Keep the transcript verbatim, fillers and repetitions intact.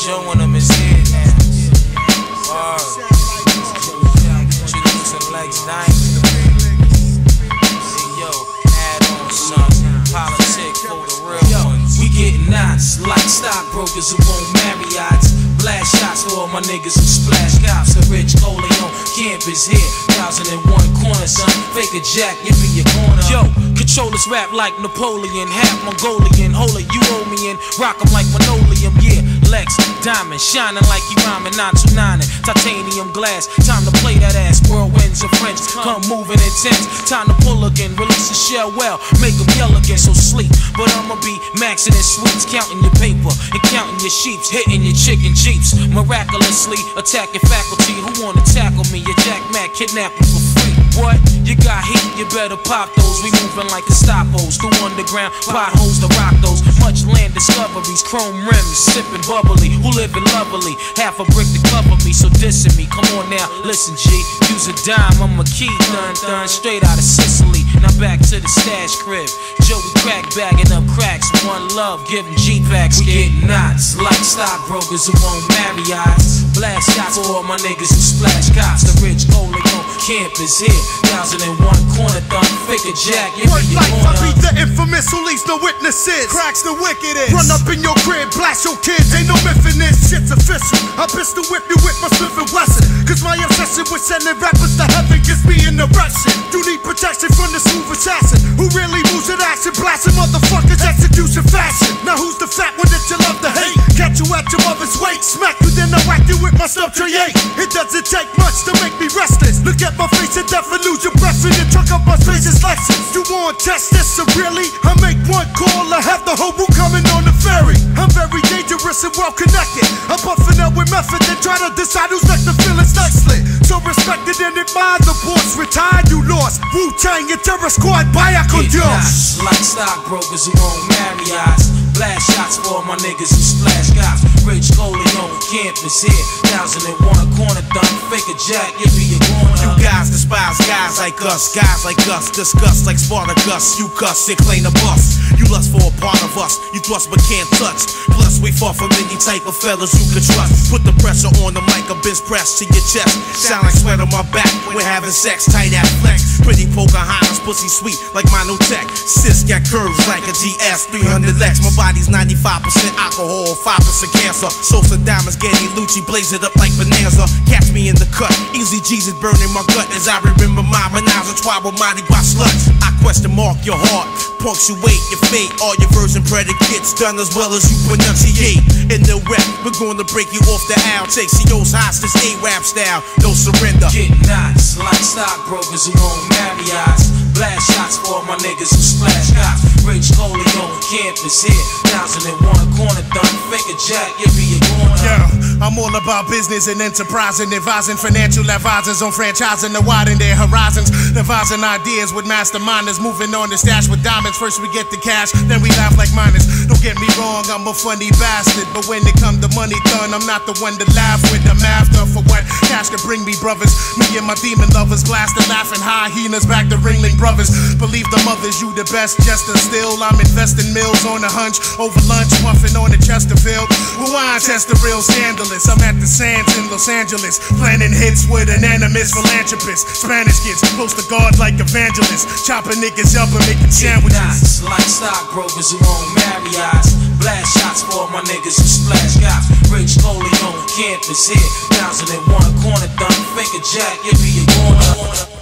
showing them is here now. Word. Introducing Lex Diamond. Hey yo, add on son. Politic for the real ones. We getting knots like stockbrokers who won't marry odds. Blast shots for all my niggas who splash cops. The rich Coleon campus here. Thousand and one corner, son. Fake a jack, you be your corner. Yo, controllers rap like Napoleon. Half Mongolian. Hold it, you owe me in. Rock 'em like linoleum, yeah. Lex Diamond, shining like he rhyming, nine two nine. Titanium glass, time to play that ass. Whirlwinds of French, come moving intense. Time to pull again, release the shell well, make them yell again, so sleep. But I'ma be maxing in sweets, counting your paper and counting your sheeps, hitting your chicken jeeps. Miraculously attacking faculty who wanna tackle me. Your Jack Mac kidnap me for free. What? You got heat, you better pop those. We moving like Gestapos through underground potholes to rock those. Much land discoveries, chrome rims, sipping bubbly. Who living lovely? Half a brick to cover me, so dissing me. Come on now, listen G. Use a dime, I'm a key, done done, straight out of Sicily. Now back to the stash crib. Joey crack bagging up cracks. One love, giving G-packs. We get knots like stockbrokers who won't marry eyes. Blast shots for all my niggas who splash cops. The rich Coleon campus here. Thousand and one corner thumb, fake a jack. Word life, I be the infamous who leaves no witnesses. Cracks the wickedest. Run up in your crib, blast your kids. Ain't no myth in this, shit's official. I pistol whip you with my Smith and Wesson. Cause my obsession with sending rappers to heaven gives me an erection. You need protection from the smooth assassin who really moves at action, blasting motherfuckers execution fashion. Now who's the fat one that you love to hate? Catch you at your mother's weight, smack you then I whack you with my sub tray eight. It doesn't take much to make me restless. Look at my face and death and lose your breath in the trunk of my space is Lexus. You want test this so really? I make one call, I have the whole room coming on the ferry. I'm very dangerous and well connected. I'm puffing up with method and try to decide who's next to feel it's nicely. So respected and admired, the boss retired, you lost. Wu-Tang and Terror Squad, vaya con Dios. Like stockbrokers who won't marry eyes. Blast shots for all my niggas who splash cops. Rich Coleon campus here. Thousand and one corner thumb, fake a jack, you be your corner. You guys despise guys like us, guys like us. Discuss like Spartacus, you cuss and claim a bust. You lust for a part of us, you thrust but can't touch. Plus we far from any type of fellas you can trust. Put the pressure on the mic, a biz press to your chest. Sound like sweat on my back, we're having sex, tight ass flex. Pretty Pocahontas, pussy sweet like Mono Tech. Sis got curves like a G S three hundred Lex. My body's ninety-five percent alcohol, five percent cancer. Sosa diamonds, Getty Lucci, blaze it up like Bonanza. Catch me in the cut, easy Jesus burning my gut as I remember my menage a trois with mighty by sluts. I question mark your heart, punctuate your fate. All your version predicates done as well as you pronunciate. In the rep, we're gonna break you off the owl. Take C O's hostage, A-rap style, no surrender. Get knots like stockbrokers who won't marry eyes. Blast shots for all my niggas who splash cops. Rich Coleon campus here. Thousand and one corner thumb, fake a jack, you be your corner. Yeah, I'm all about business and enterprising, advising financial advisors on franchising to widen their horizons. Devising ideas with masterminders, moving on to stash with diamonds. First we get the cash, then we laugh like miners. Don't get me wrong, I'm a funny bastard, but when it come to money done, I'm not the one to laugh with. I'm after for what cash can bring me, brothers. Me and my demon lovers, glass the laughing hyenas back to Ringling Brothers. Believe the mothers, you the best jester. Still, I'm investing mills on a hunch over lunch, puffing on the Chesterfield. Well, wine test the real scandalous. I'm at the Sands in Los Angeles, planning hits with an animist philanthropist. Spanish kids close to God like evangelists, chopping niggas up and making sandwiches. Knots like stockbrokers who won't marry eyes. Blast shots for all my niggas who splash cops. Rich Coleon campus here. Thousand and one corner thumb, fake a jack, you be your corner.